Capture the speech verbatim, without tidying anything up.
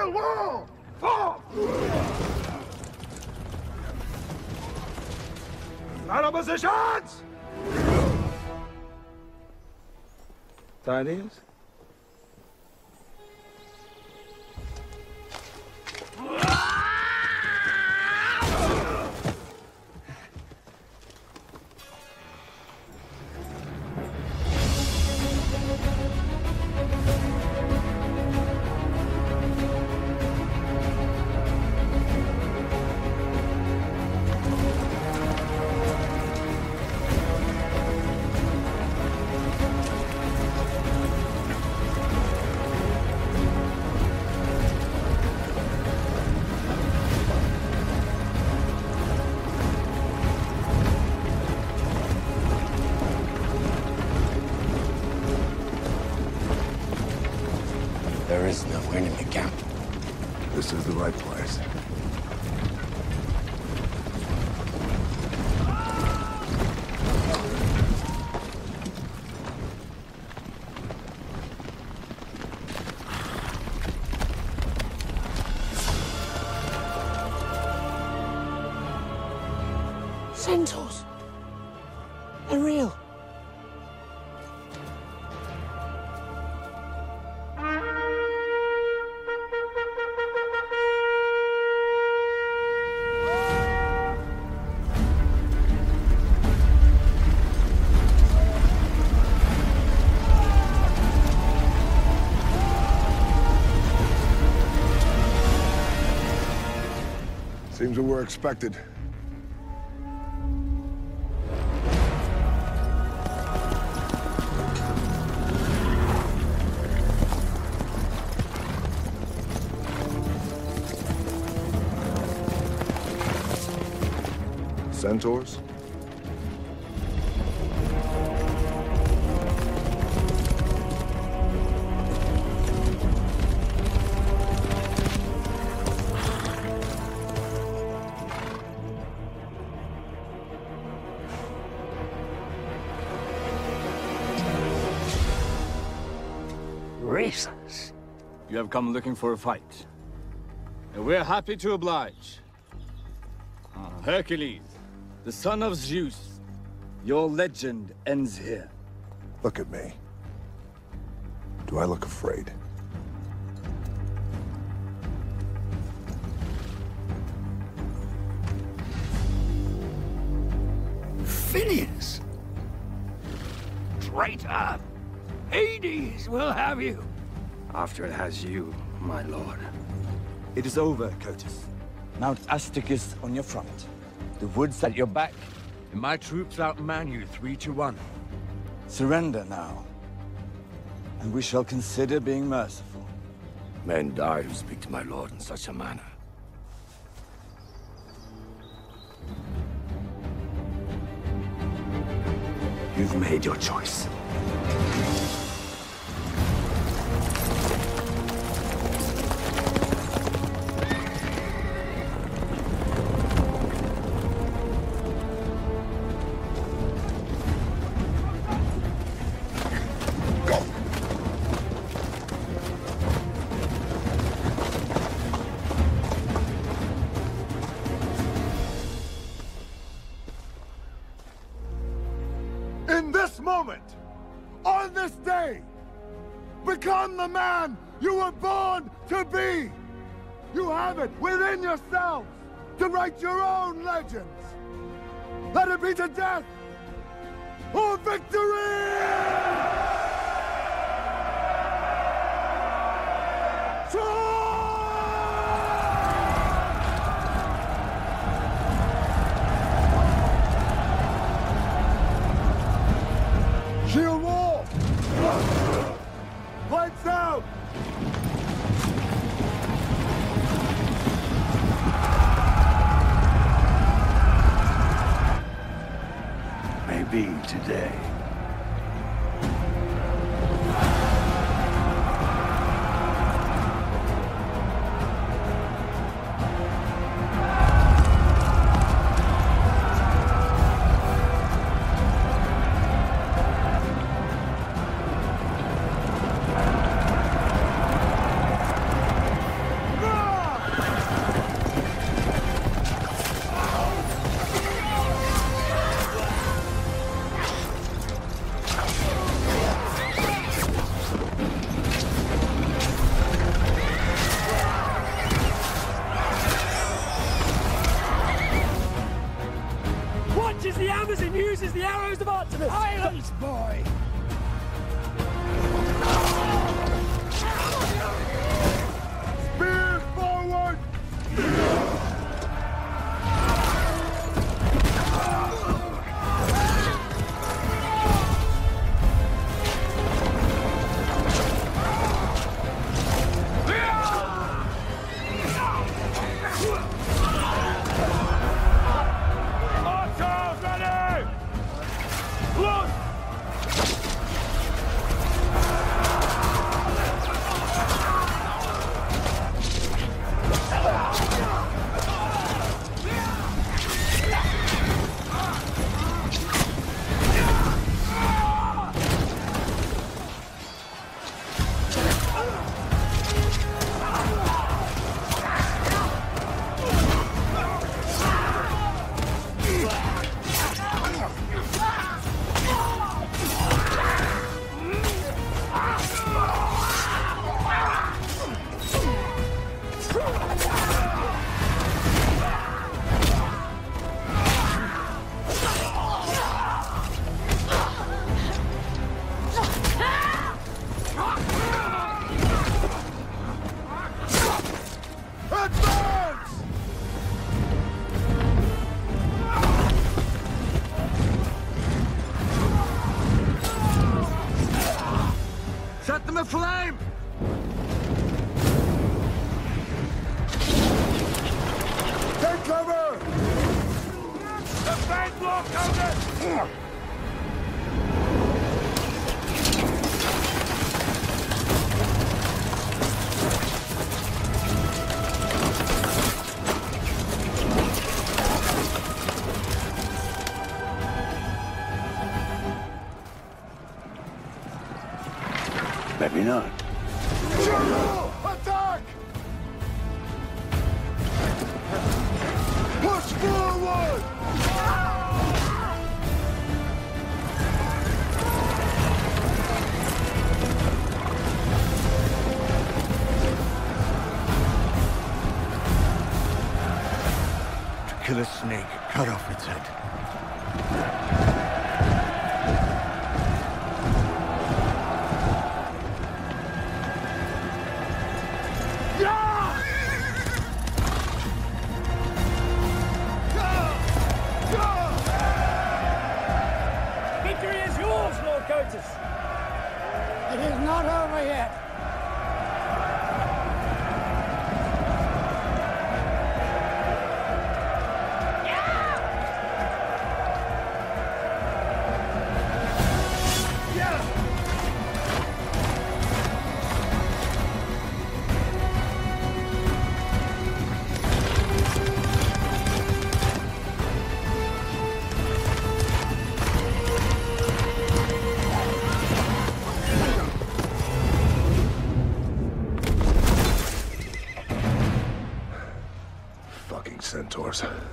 the wall! Fall! Battle positions! Tidings? There is no enemy camp. This is the right place. Centaurs! They're real! Seems we were expected. Centaurs? Racers. You have come looking for a fight. And we're happy to oblige. Ah, Hercules, the son of Zeus. Your legend ends here. Look at me. Do I look afraid? Phineas! Traitor! Hades will have you! After it has you, my lord. It is over, Curtis. Mount Asticus on your front. The woods at your back. And my troops outman you three to one. Surrender now. And we shall consider being merciful. Men die who speak to my lord in such a manner. You've made your choice. In this moment, on this day, become the man you were born to be! You have it within yourselves to write your own legends! Let it be to death or victory! Shield wall! Lights out! Maybe today. Arrows of Artemis! Silence, boy! Spears forward! Archers ready! Look! Advance! Set them aflame! Take cover! Defend Lord Conan! Maybe not. General! Attack! Push forward! To kill a snake, cut off its head. Victory is yours, Lord Cotus! It is not over yet. Fucking centaurs.